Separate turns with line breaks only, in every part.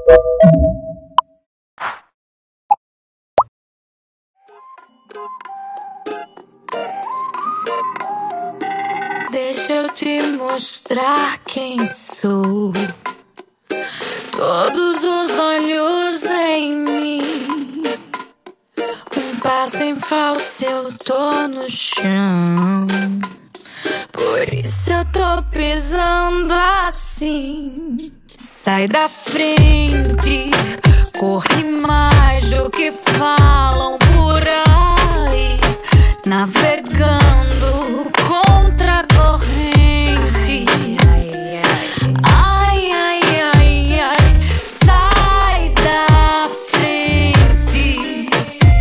Deixa eu te mostrar quem sou. Todos os olhos em mim. Um passo em falso, eu tô no chão. Por isso eu tô pisando assim. Sai da frente, corre mais do que falam por aí. Navegando contra a corrente. Ai, ai, ai, ai. Sai da frente.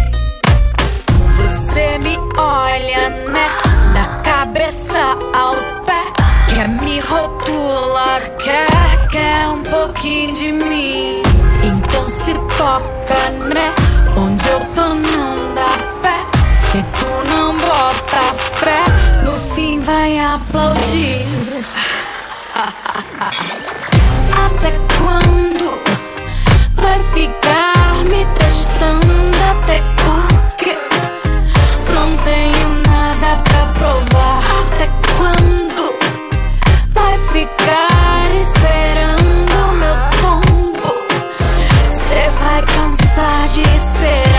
Você me olha, né? Da cabeça ao pé. Quer me rotular, quer um pouquinho de mim. Então se toca, né? Onde eu tô não dá pé. Se tu não bota fé, no fim vai aplaudir. Até quando vai ficar me testando? Até porque não tenho nada pra provar. Até quando vai ficar esperando meu tombo? Cê vai cansar de esperar.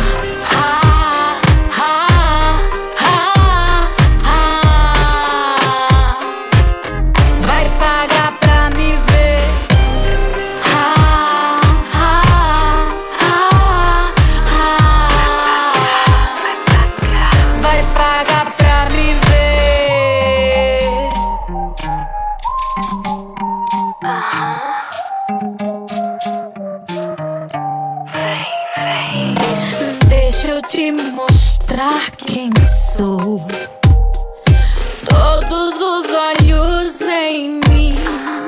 Deixa eu te mostrar quem sou. Todos os olhos em mim.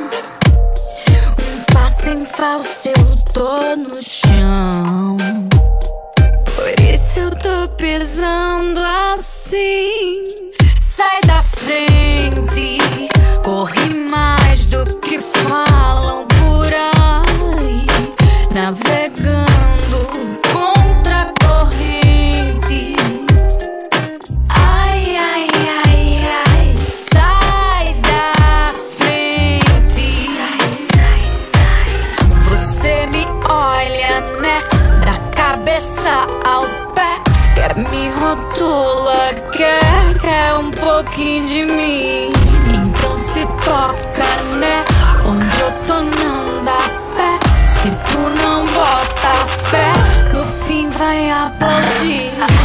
Um passo em falso, eu tô no chão. Por isso eu tô pisando assim. Sai da frente, corre mais do que falam por aí. Navegando contra a corrente. Ai, ai, ai, ai. Sai da frente. Você me olha, né? Da cabeça ao pé. Quer me rotula, quer um pouquinho de mim. Então se toca, né? Onde eu tô não dá pé. Se tu não bota fé, no fim vai aplaudir.